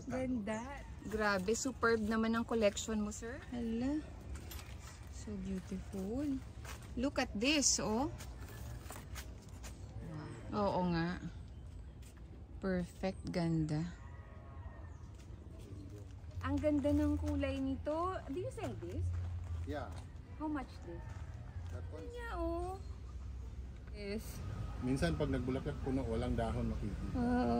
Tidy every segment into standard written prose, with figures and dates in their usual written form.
Ganda. Grabe, superb naman ang collection mo, sir. Hala. So beautiful. Look at this, oh. Oo nga. Perfect, ganda. Ang ganda ng kulay nito. Do you sell this? Yeah. How much this? That one. Yeah, oh. Yes. Minsan pag nagbulaklak puno, walang dahon makikita.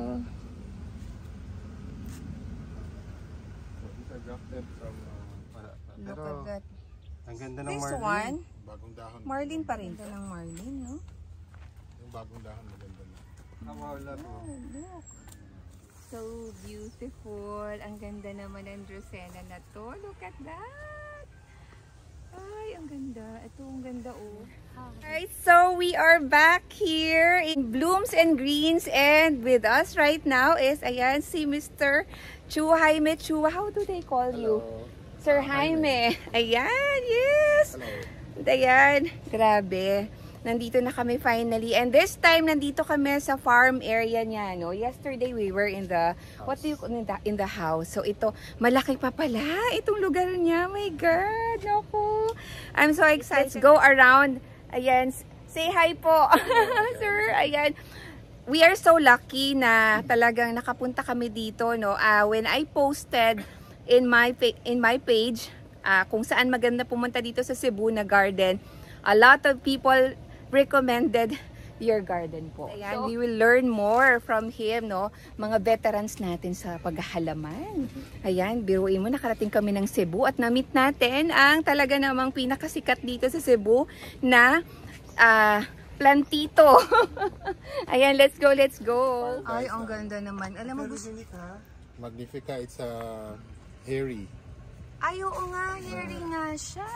So these are grafted from Look at that. Ang ganda ng This Marlin. one, bagong dahon. Marlin pa rin. Ganda ng Marlin, no? Yung bagong dahon maganda na. Wala to. Oh, look. So beautiful. Ang ganda naman ng Drosena na to. Look at that. Ay, ang ganda. Ito, ang ganda, oh. Alright, so we are back here in Blooms and Greens, and with us right now is, ayan, si Mr. Chu Jaime Chua. How do they call you? Sir Jaime. Ayan, yes. Hello. Ayan, grabe. Nandito na kami finally. And this time, nandito kami sa farm area niya, no? Yesterday, we were in the, what do you call, in the house. So, ito, malaki pa pala itong lugar niya. My God, naku. I'm so excited. Let's go around. Ayan, say hi po, sir. Ayan. We are so lucky na talagang nakapunta kami dito, no? When I posted in my page, kung saan maganda pumunta dito sa Cebu na garden, a lot of people recommended your garden po. Ayan, we will learn more from him, no? Mga veterans natin sa paghahalaman. Ayan, biruin mo, nakarating kami ng Cebu at na-meet natin ang talaga namang pinakasikat dito sa Cebu na plantito. Ayan, let's go, let's go. Ay, ang ganda naman. Alam mo, Magnifica, it's hairy. ay, oo nga, hairy nga siya.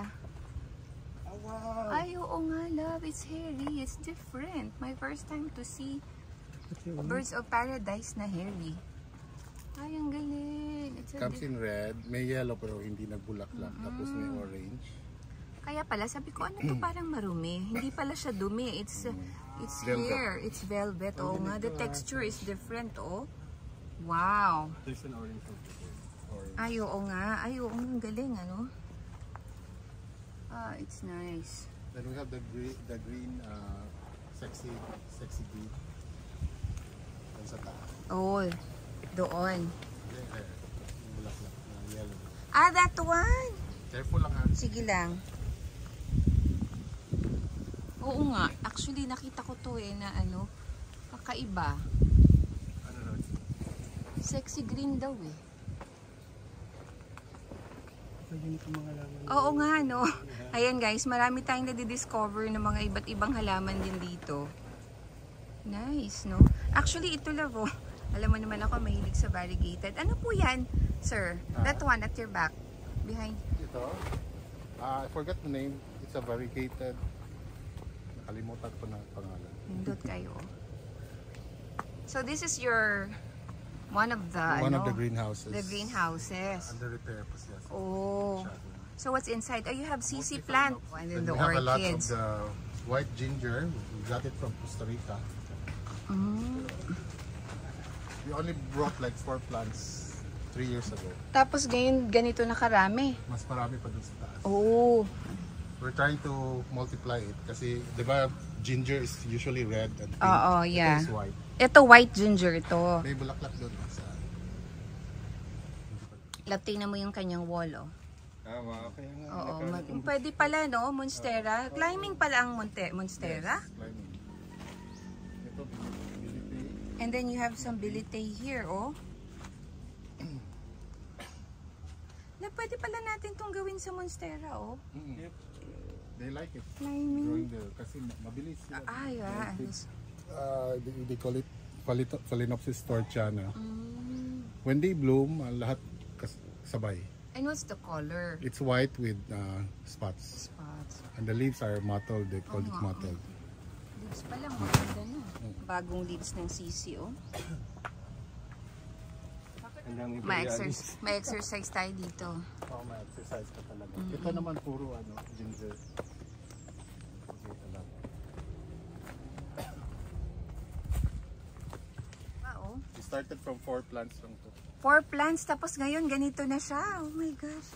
Wow. Ay, oo nga, love. It's hairy. It's different. My first time to see birds of paradise na hairy. Ay, ang galing. It's Comes in red, may yellow pero hindi nagbulaklak. Tapos may orange. Kaya pala, sabi ko, ano to parang marumi? Hindi pala siya dumi. It's Velvet. hair. It's velvet. Oo nga, the texture is different, oh. Wow. There's an orange one. Ay, oo nga. Ay, oo nga. Ang galing, ano? Ah, it's nice. Then we have the green sexy green. Doon sa taas. Oh, doon. Yung bulaklak na yellow. Ah, that one. Careful lang ha. Sige lang. Oo nga. Actually, nakita ko to na ano, kakaiba. Ano na? Sexy green daw eh. Mga laman. Oo nga, no? Ayan guys, marami tayong nadidiscover ng mga iba't ibang halaman din dito. Nice, no? Actually, ito love, oh. Alam mo naman ako, mahilig sa variegated. Ano po yan, sir? That one at your back. Behind. Ito, I forgot the name. It's a variegated. Nakalimutan ko na pangalan. Nindot kayo. So this is your one of the greenhouses. The greenhouses. Under repair pa siya. Oh. So what's inside? Oh, you have CC plant and then Then the we have a lot of orchids. the white ginger. We got it from Costa Rica. We only brought like 4 plants 3 years ago. Tapos ngayon ganito na karami. Mas marami pa dun sa taas. Oh. We're trying to multiply it kasi di ba ginger is usually red and pink. Oo, yeah. Ito is white. Ito white ginger ito. May bulaklak doon sa Tingnan mo yung kanyang wall, oh. Wow. Kaya nga. Oo, pwede pala, no? Monstera. Climbing pala ang Monstera. climbing. Ito, bilipay. And then you have some bilitay here, oh. Na pwede pala natin tong gawin sa Monstera, oh. Yep. They like it. Climbing. Growing there kasi mabilis sila. Yeah. They call it Phalaenopsis torchiana. When they bloom, lahat sabay. And what's the color? It's white with spots. Spots. And the leaves are mottled. They call it mottled. Leaves pa lang, maganda na. Bagong leaves ng CC, oh. May exercise tayo dito. Oh, may exercise ka talaga. Ito naman puro ginger. started from 4 plants lang to. 4 plants, tapos ngayon ganito na siya. Oh my gosh.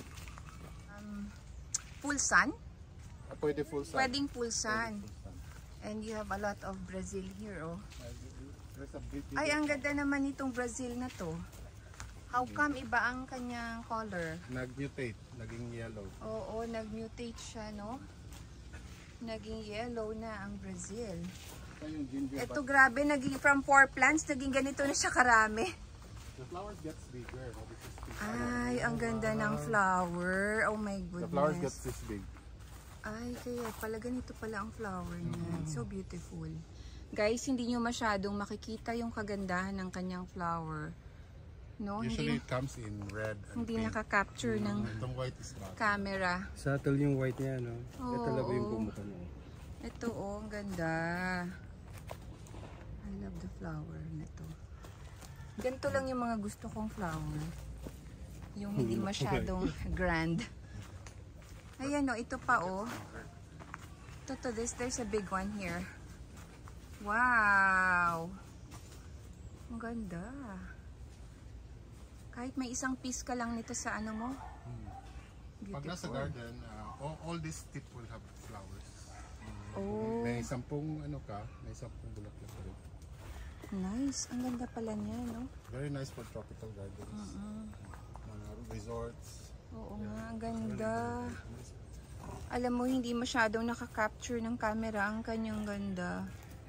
Full sun? Pwede full sun. Pwedeng full sun. Pwede full sun. And you have a lot of Brazil here, oh. There's a big, Ay, ang ganda naman itong Brazil na to. How come iba ang kanyang color? Nag-mutate, naging yellow. Oo, nag-mutate siya, no? Naging yellow na ang Brazil. Ito yung ginger Ito, but grabe, naging from 4 plants, naging ganito na siya karami. the flowers gets bigger. No? This is big. Ay, ang ganda ng flower. Oh my The flowers goodness. gets this big. Ay, kaya pala ganito pala ang flower niya. It's so beautiful. Guys, hindi nyo masyadong makikita yung kagandahan ng kanyang flower. No, Usually hindi it comes in red and hindi pink. naka-capture ng Itong white is not. camera. Subtle yung white niya, no? Oo, Ito talaga yung oo. bumuka niya. Ito, oh, ang ganda. I love the flower na to. Ganito lang yung mga gusto kong flower. Yung hindi masyadong grand. Ayan, oh, ito pa, oh. Ito, there's a big one here. Wow! Ang ganda. Kahit may isang piece ka lang nito sa ano mo. Pag nasa Beautiful. garden, all this tip will have flowers. Oh, May 10 may 10 bulaklak pa rin. nice. Ang ganda pala niya, no? Very nice for tropical gardens. Mga resorts. Oo nga, ang ganda. Alam mo, hindi masyadong nakaka-capture ng camera ang kanyang ganda.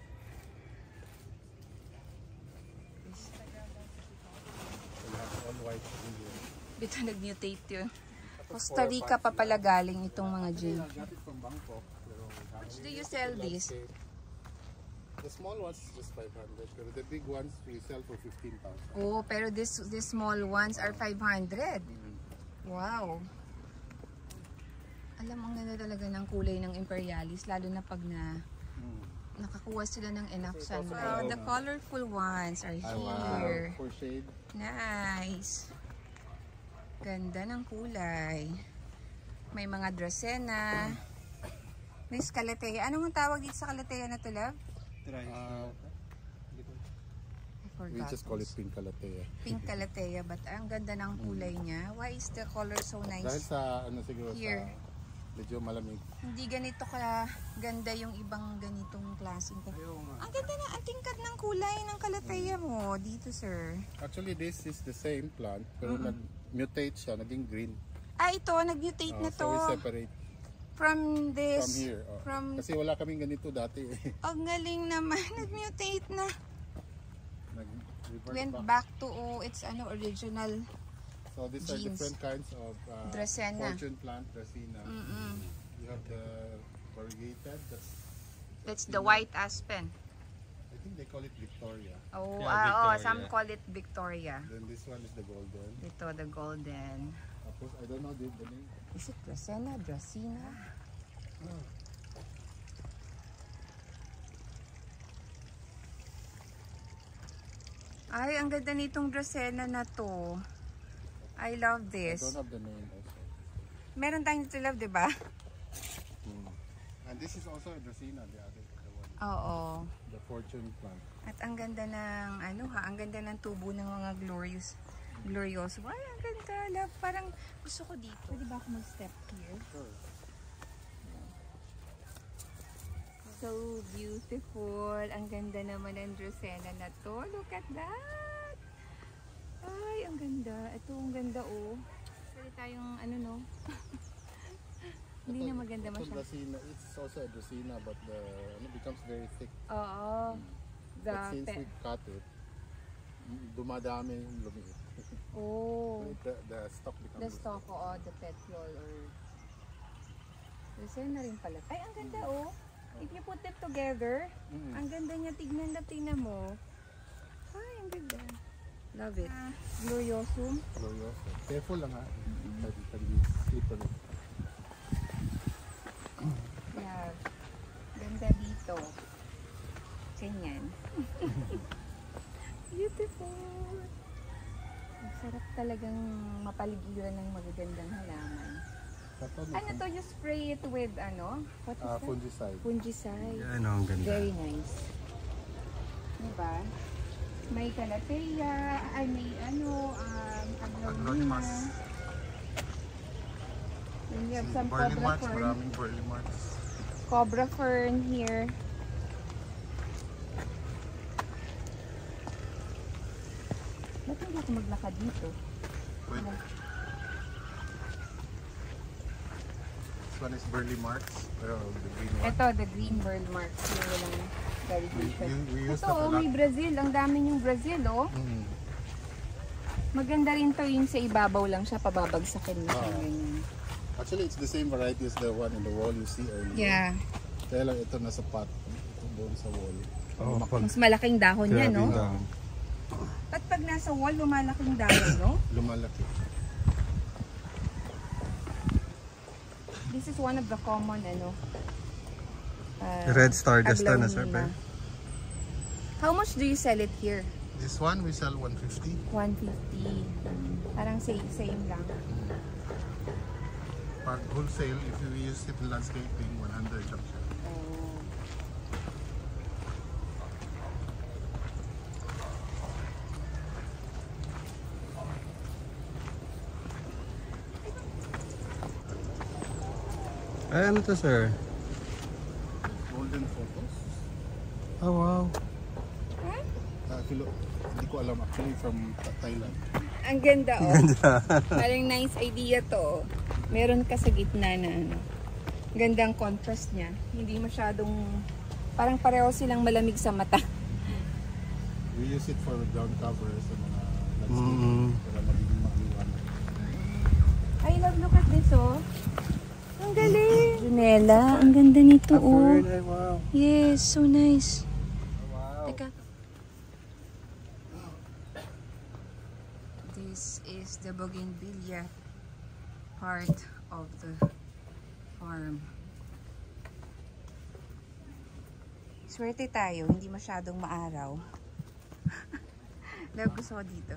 We'll have all white in here. Dito nag-mutate yun. Costa Rica pa pala galing itong mga I gin. got it from Bangkok. Pero Which do you sell this? The small ones is just 500. Pero the big ones we sell for 15,000. Oh, pero this small ones are 500. Wow. Alam mo, ang ganda talaga ng kulay ng Imperialis, lalo na pag nakakuha sila ng enough sunlight. The colorful ones are here. For shade. Nice. Ganda ng kulay. May mga Dracaena. May Calathea. Anong tawag dito sa Calathea na to, love? I We forgot. just call it pink calathea. Pink Calathea, but ang ganda ng kulay niya. Why is the color so Dahil nice? sa ano siguro Here. sa medyo malamig. Hindi ganito ka ganda yung ibang ganitong klaseng. Ang ganda na, ang tingkad ng kulay ng Calathea mo dito, sir. Actually this is the same plant pero nag-mutate siya, naging green. Ah, ito, nag-mutate na So we to. separate From this. from here. From, Kasi wala kaming ganito dati. ang galing naman. Nag-mutate na. Nag-revert Went back. back to, it's ano, original. So these are genes. different kinds of Dracaena. fortune plant, Dracaena. You have the variegated, That's the white aspen. I think they call it Victoria. Oh, Yeah, Victoria. some call it Victoria. Then this one is the golden. Ito, the golden. Tapos, I don't know the name. Is it Dracaena? Dracena? Ay, ang ganda nitong Dracaena na to. I love I this. don't have the name also. Meron tayong dito, love, di ba? And this is also a Dracaena, the other the one. Oo. The fortune plant. At ang ganda ng, ano ha, ang ganda ng tubo ng mga glorioso. Ay, ang ganda, love. Parang gusto ko dito. Pwede ba ako mag-step here? Sure. So beautiful. Ang ganda naman ng Dracaena na to. Look at that. Ay, ang ganda. Ito, ang ganda, oh. Pwede tayong, ano, no? Hindi na maganda Ito masyado. Dracaena, it's also a Dracaena but the ano becomes very thick. Oo. But since The we cut it, dumadami yung lumiit. oh. The stalk becomes The stalk, oo. The petiole or... Dracaena rin pala. Ay, ang ganda, oh. If you put it together, ang ganda niya. Tignan mo. Ay, ang ganda. Love it. Gloriosum. glorioso. Careful lang ha. It can be slippery. Yeah. Ganda dito. Ganyan. Beautiful. Ang sarap talagang mapaligiran ng magagandang halaman. Ano to, you spray it with ano? What is that? Fungicide. Fungicide. Yan, ang ganda. Very nice. Diba? May calathea, ay may ano, Aglaonimas. aglonema. Then we have Si some Burley cobra March, fern. maraming Burley March. Cobra fern here. Ba't hindi ako maglakad dito? Wait. This one is Burley March. The green one. Ito, the green bird marks. Yung walang variegation. We used Ito, that a oh, lot. may Brazil. Ang dami yung Brazil, oh. Mm. Maganda rin to yung sa ibabaw lang siya, pababagsakin mo siya. Ah. Ganyan. Actually, it's the same variety as the one in the wall you see earlier. Yeah. Kaya lang ito nasa pot. Ito doon sa wall. Oh, pag Mas malaking dahon niya, no? down. At pag nasa wall, lumalaking dahon, no? Lumalaki. This is one of the common, ano? Red star desta na, sir, aglaonema. Bear? How much do you sell it here? This one we sell 150. 150. Parang same lang. Pag wholesale, if you use it in landscaping, 100 lang siya. Oh. Ay, ano to, sir? Golden photos. Oh, wow. Hindi ko alam actually from Thailand. Ang ganda, oh. Parang nice idea to. Meron ka sa gitna na ano. Gandang contrast niya. Hindi masyadong, parang pareho silang malamig sa mata. We use it for ground cover sa mga landscaping Mm. para maging maliwanag. I love, look at this, oh. Ang galing. Junela, ang ganda nito, oh. Ay, wow. Yes, so nice. Wow. Teka. This is the bougainvillea part of the farm. Swerte tayo, hindi masyadong maaraw. Love, gusto ko dito.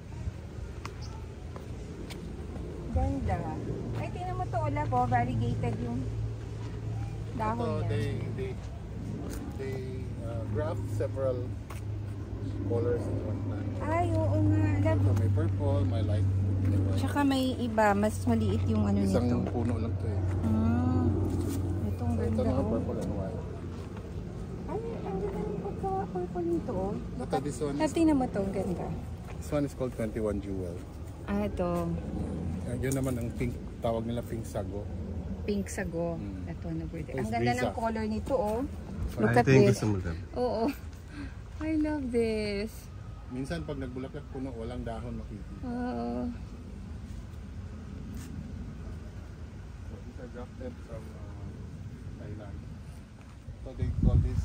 Ganda. Ay, tingnan mo to, Olaf, oh, variegated yung dahon So niya. they graft several colors in one plant. Ay, oo nga. Love. So may purple, may light, may white. Tsaka may iba, mas maliit yung ano Isang nito. puno lang to eh. Ah, itong So, ito ganda, mga oh. purple and white. Ay, ang ganda ng pagka-purple nito, oh. Ito, this one, Love, tingnan mo to, ang ganda. this one is called 21 Jewel. Ah, ito. Yun naman ang pink, tawag nila pink sago. Pink sago. Mm. Ito na bird. Ito Ang is ganda Brisa. ng color nito, oh. Look I at think this. gusto mo din. Oo. I love this. Minsan pag nagbulaklak puno, walang dahon makikita. Oo. So these are grafted from Thailand. So they call this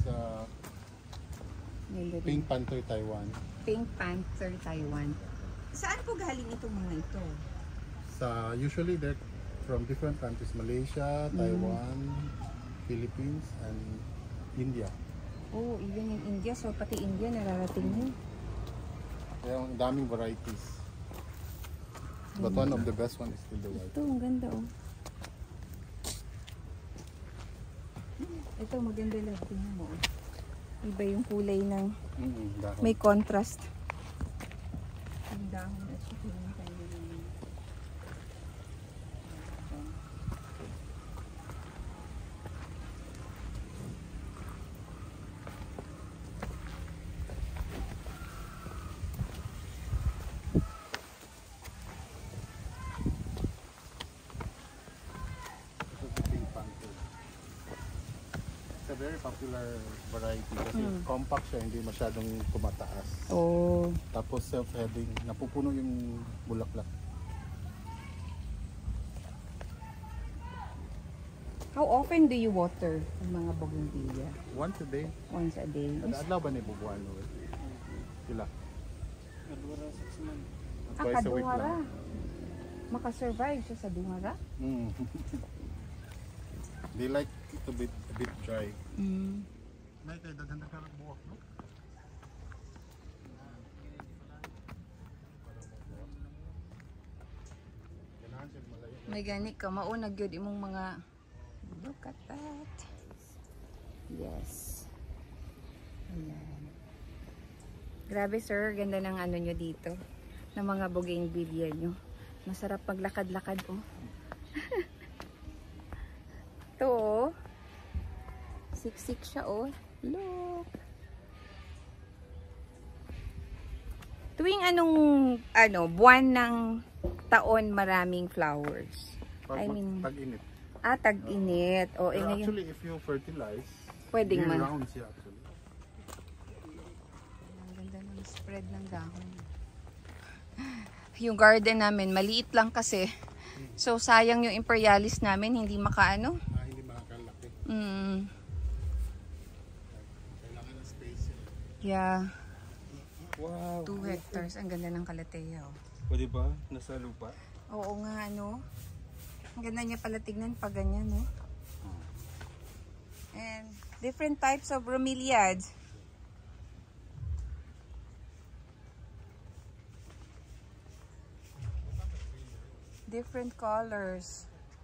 Ganda din. Pink Panther Taiwan. Pink Panther Taiwan. Saan po galing itong mga ito? Usually they're from different countries, Malaysia, Taiwan, Philippines, and India. Oh, even in India. So, pati India nararating mo. Kaya ang daming varieties. But one of the best one is still the white. Ito, ang ganda, oh. Ito, maganda lang. Tingnan mo, oh. Iba yung kulay ng Dahon. may contrast. Yung dahon at saka yung kanyang Ito si Pink Panther. It's a very popular variety kasi compact siya, hindi masyadong tumataas. Oh. Tapos self-heading, napupuno yung bulaklak. How often do you water ang mga bougainvillea? Once a day. Once a day? Adlaw ba ni bubuan mo? Sila. Ah, Twice a week kaduhara. lang. Makasurvive siya sa duhara? Mm. They like it to be a bit dry. Mm. May kay daghan ka ng buwak, no? Ganahan siya malayo. May gani ka, maunag yun imong mga... Look at that. Yes. Ayan. Grabe sir, ganda ng ano nyo dito. Ng mga bougainvillea nyo. Masarap maglakad-lakad oh. Ito oh. Siksik siya oh. Look. Tuwing buwan ng taon maraming flowers. I mean, Tag-init. tag-init. O, Pero ngayon, actually, if you fertilize, pwedeng man. year-round siya actually. Ang ganda ng spread ng dahon. Yung garden namin, maliit lang kasi. So, sayang yung imperialis namin, hindi makaano. Hindi makakalaki. Kailangan ng space. Yeah, Wow. 2 hectares. Ang ganda ng kalateya. Oh. O diba? Nasa lupa. Oo nga, ano. Ang ganda niya pala tignan pag ganyan, no? And different types of bromeliads. Different colors.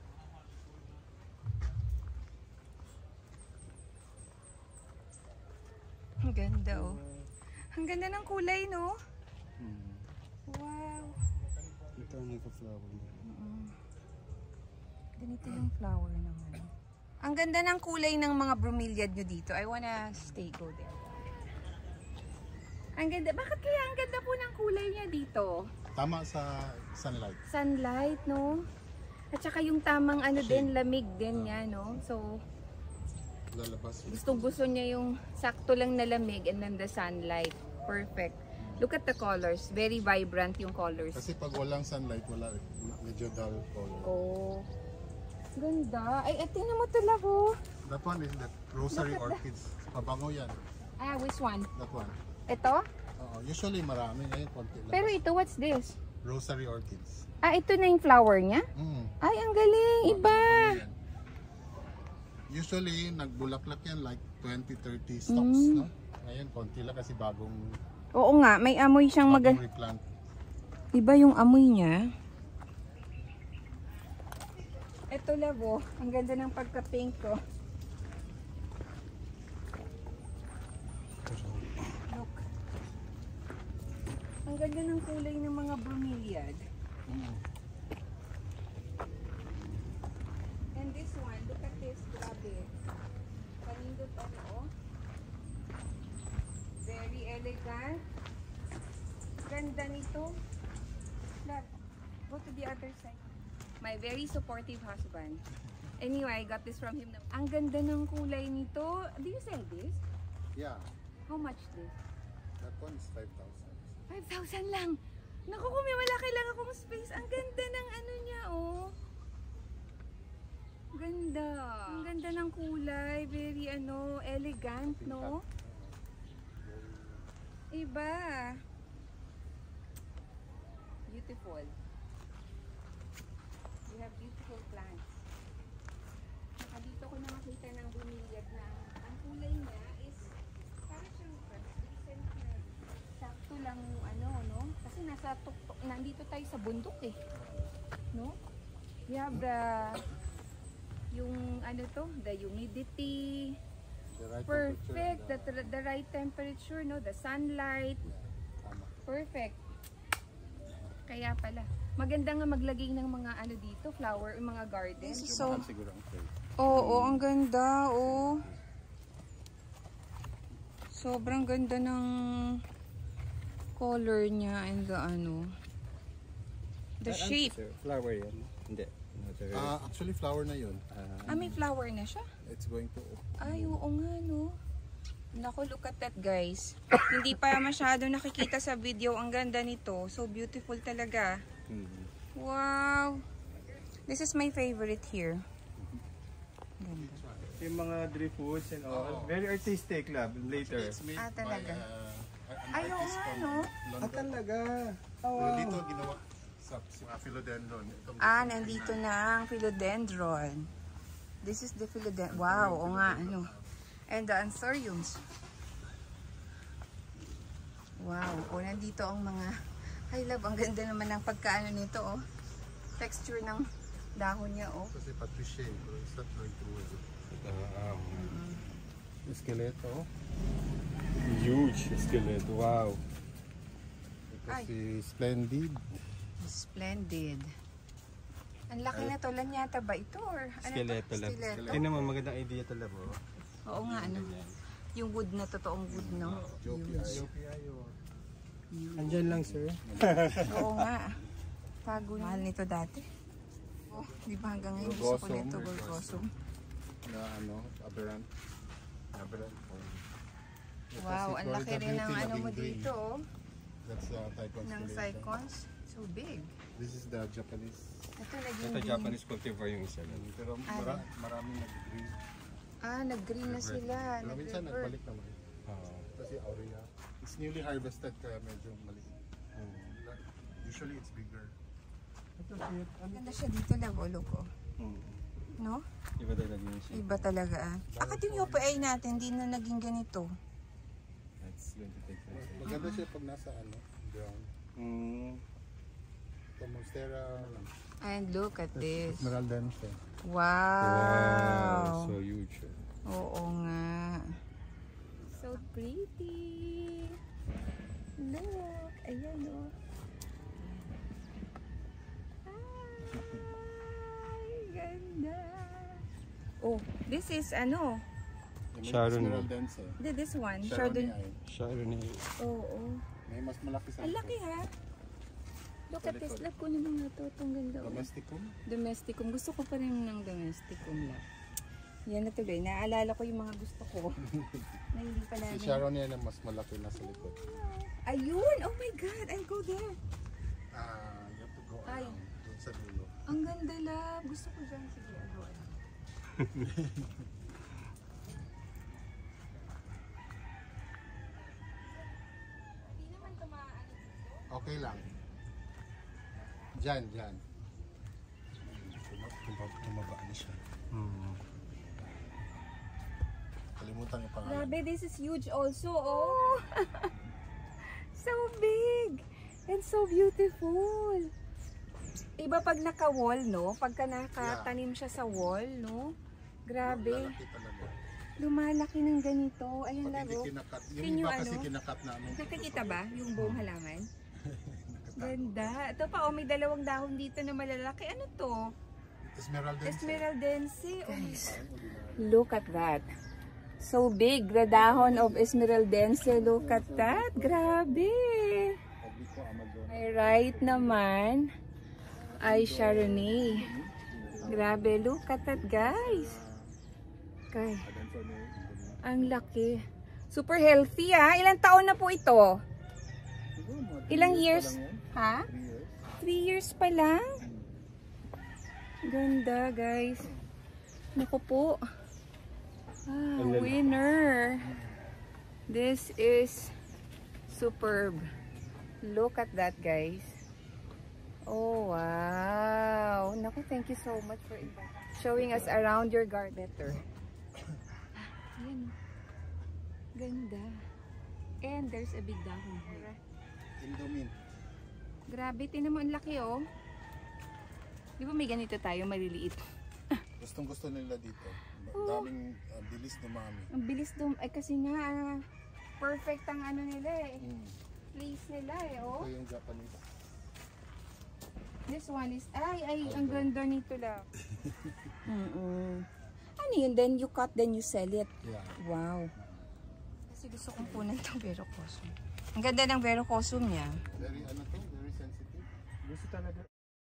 Ang ganda, oh. Ang ganda ng kulay, no? Wow. Ito ang nagka-flower. Ganito yung flower naman. Ang ganda ng kulay ng mga bromeliad nyo dito. I wanna go there. Ang ganda. Bakit kaya ang ganda po ng kulay niya dito? Tama sa sunlight. Sunlight, no? At saka yung tamang din, lamig din niya, no? So, Lalabas. gusto niya yung sakto lang na lamig and then the sunlight. Perfect. Look at the colors. Very vibrant yung colors. Kasi pag walang sunlight, medyo dull color. Oh. Ganda. Ay, tingnan mo talaga, oh. That one is the rosary orchids. Pabango yan. Which one? That one. Ito? Usually marami ngayon, konti lang. Pero ito, what's this? Rosary orchids. Ito na yung flower niya? Ay, ang galing. Iba. Yan. Usually, nagbulaklak yan like 20-30 stalks, no? Ngayon, konti lang kasi bagong Oo nga, may amoy siyang replant. Iba yung amoy niya. Ito labo, ang ganda ng pagka-pink ko. Look. Ang ganda ng kulay ng mga bromeliad. And this one, look at this, grabe. Panindot oh. Very elegant. Ganda nito. Look, go to the other side. My very supportive husband. Anyway, I got this from him. Ang ganda ng kulay nito. Do you sell this? Yeah. How much this? That one is 5,000. 5,000 lang. Naku, kung may wala kailangan akong space. Ang ganda ng ano niya, oh. Ganda. Ang ganda ng kulay. Very, elegant, no? Iba. Beautiful. We have beautiful plants. Dito ko nakakita ng bromeliad na ang kulay niya is parang siyang translucent na sakto lang yung no? Kasi nasa tuktok, nandito tayo sa bundok eh. No? We have the humidity. The right Perfect. temperature. The right temperature, no? The sunlight. Tama. Perfect. Kaya pala. Maganda nga maglagay ng mga dito, flower, mga garden. So, siguro ang trade. Oo, ang ganda, oh. Sobrang ganda ng color niya and the shape. Flower yan. Hindi. Actually, flower na yun. May flower na siya? It's going to Ay, oo nga, no? Naku, look at that, guys. Hindi pa masyado nakikita sa video. Ang ganda nito. So beautiful talaga. Wow! This is my favorite here. Ganda. Yung mga drifwoods and all. Very artistic, lab. Later. It's made Talaga. by Ay, oo artist nga, from no? London. Talaga. Dito ginawa sa philodendron. Nandito na ang philodendron. This is the philodendron. Wow, oo nga, And the anthuriums. Wow, nandito ang mga... Ay, love, ang ganda naman ng pagkaano nito, oh. Texture ng dahon niya, oh. Kasi patricia, pero it's not going to work. Skeleto. Huge skeleto. Wow. Kasi Splendid. Splendid. Ang laki na to. Lanyata ba ito? Or ano Skeleto to? lang. Stiletto? Tingnan mo, magandang idea to labo. Oo nga, ano. Yung wood na totoong wood, no? Andyan lang, sir. Oo nga. Tago. Mahal nito dati. Oh, di ba hanggang ngayon gusto ko nito, Gorgosum. Na ano, aberrant. Aberrant. Wow, ang laki rin ng ano mo dito, oh. That's type of Ng cycons. So big. This is the Japanese. Ito naging Ito green. Japanese cultivar yung isa lang. Pero maraming nag-green. Nag-green na sila. Pero minsan Nag-revert. nagbalik naman. Kasi Aurea. It's newly harvested kaya medyo maliit. Usually it's bigger. Ang ganda siya dito, Labolo ko. No? Iba talaga yung shape. Iba talaga, ah. Akit yung UPI natin, hindi na naging ganito. That's going to take time. Maganda siya pag nasa ano, ground. Ito Monstera lang. And look at this. Esmeraldense. Wow! So huge. Oo nga. So pretty. Look. Ayan, oh. Ay, ganda. Oh, this is ano? Sharon. Esmeraldense. This one. Chardonnay. Chardonnay. Oo. May mas malaki sa Ang laki, ha? Look at this. Look ko naman nga to. Itong ganda. Oh. Domesticum. Domesticum. Gusto ko pa rin ng domesticum lang. Yan na tuloy. Naaalala ko yung mga gusto ko. Na hindi pa Si namin. Sharon yan ang mas malaki na sa likod. Ayun! Oh my God! I'll go there. You have to go Ay. around. Doon sa dulo. Ang ganda lang. Gusto ko dyan. Sige, I'll go around. Hindi naman ito maaano dito. Okay lang. Diyan. Tumaba na siya. Kalimutan yung pangalan. Grabe, this is huge also, oh! So big! And so beautiful! Iba pag naka-wall, no? Pagka nakatanim siya sa wall, no? Grabe. Lalaki talaga. Lumalaki ng ganito. Ayan Pag lang, hindi oh. kinakat. Can Yung you iba kasi ano? kinakat namin. Nakikita ba yung buong halaman? Ganda. Ito pa, oh, may dalawang dahon dito na malalaki. Ano to? Esmeraldense. Esmeraldense. Oh, look at that. So big, the dahon of Esmeraldense. Look at that. Grabe. Publico Amazon. Ay, right naman ay Chardonnay. Grabe, look at that, guys. Okay. Ang laki. Super healthy, ah. Ilang taon na po ito? Ilang years? Ha? 3 years pa lang? Ganda, guys. Naku po. Winner. This is superb. Look at that, guys. Oh, wow. Naku, thank you so much for showing us around your garden. Better. Ayan. Ganda. And there's a big dahon here. Indomine. Grabe, tinan mo, ang laki, oh. Di ba may ganito tayo, maliliit? Gustong gusto nila dito. Oh. Daming bilis dumami. Ang bilis ay kasi nga, perfect ang ano nila eh. Place nila eh, oh. Ito yung Japanese. This one is, ay, ang ganda nito lang. Ano yun, then you cut, then you sell it. Yeah. Wow. Kasi gusto kong punan itong verocosum. Ang ganda ng verocosum niya. Very, very sensitive. Gusto talaga.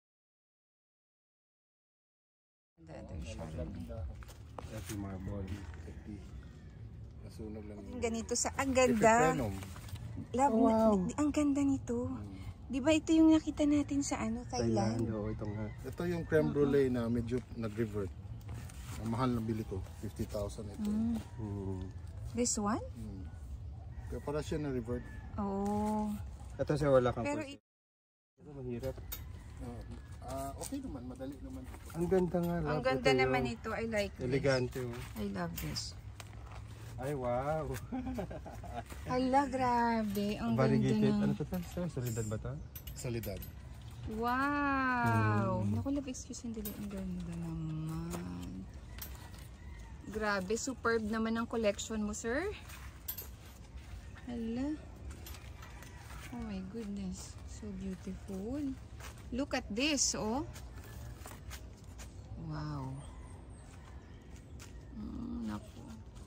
That's yung marble. Nasunog lang Ang ganito sa, ang ganda. Epiprenum. Love, ang ganda nito. Di ba ito yung nakita natin sa ano, Thailand? Oo, ito nga. Ito yung creme brulee na medyo nag-revert. Ang mahal na bili ko, 50,000 ito. This one? Kaya para siya na-revert. Oh. Ito siya wala kang Pero Ito mahirap. Okay naman, madali naman. Ang ganda nga. ang love. ganda Ito naman yung ito. I like this. elegante. Oh. I love this. Ay, wow. Hala, grabe. Ang ganda Variegated. ng... Ano to? Sir? Solidad ba to? Solidad. Wow! Naku, love, excuse me. Ang ganda naman. Grabe, superb naman ang collection mo, sir. Hala. Oh my goodness. So beautiful. Look at this, oh. Wow. Naku.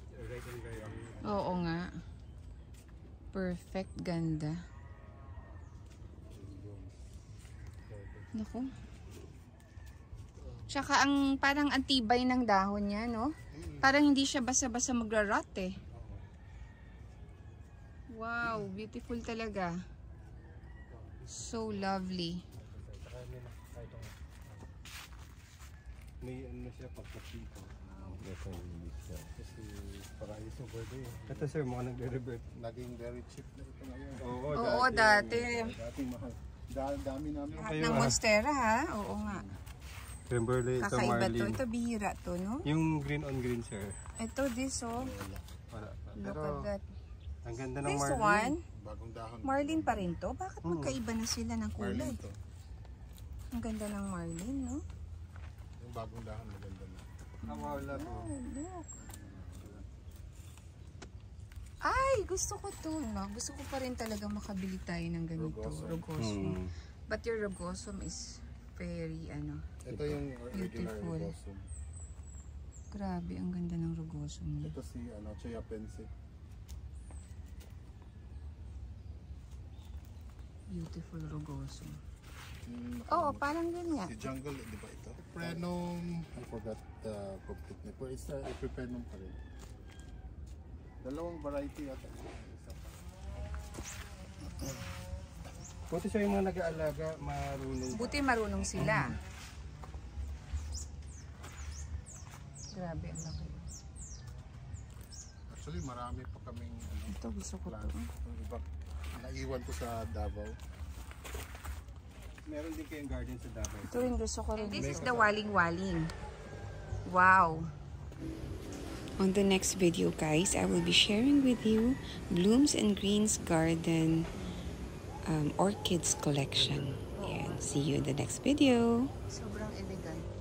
Oo nga. Perfect. Ganda. Naku. Tsaka ang parang antibay ng dahon niya, no? Parang hindi siya basa-basa magra-rot eh. Wow, beautiful talaga. So lovely. May ano siya pagkatito. Kasi Paraiso Verde. Ito sir, mukhang nagre-revert. Naging very cheap na ito ngayon. Oo, dati. Dati mahal. Dami namin. Lahat ng monstera, ha? Oo nga. Kimberly, ito Kakaiba to. Marlene. Ito bihira to, no? Yung green on green sir. Ito, this, oh. Wala. Look Pero at that. ang ganda ng This Marlene. one, Bagong dahon. Marlin pa rin to. Bakit magkaiba na sila ng kulay? Marlin to. Ang ganda ng Marlin, no? Yung bagong dahon maganda na. Wala to. Oh, look. Ay, gusto ko to, no? Gusto ko pa rin talaga makabili tayo ng ganito. Rogosum. But your rogosum is very, ano, Ito yung regular Beautiful. rogosum. grabe, ang ganda ng rogosum niya. Ito si Choya Pense. Beautiful rogosum. Oo, Oo, parang ganyan. si Jungle, di ba ito? Prenum, I forgot the complete name. Pero it's Epiprenum pa rin. Dalawang variety yata. Isa pa. Buti siya yung mga nag-aalaga, marunong. Buti marunong sila. Grabe, ang laki. Actually, marami pa kaming Ito, gusto ko to. plant. Yung iba, naiwan ko sa Davao. Meron din kayong garden sa Davao. Ito rin gusto ko rin. This is the waling-waling. Wow. On the next video, guys, I will be sharing with you Blooms and Greens Garden Orchids collection. And see you in the next video. Sobrang elegant.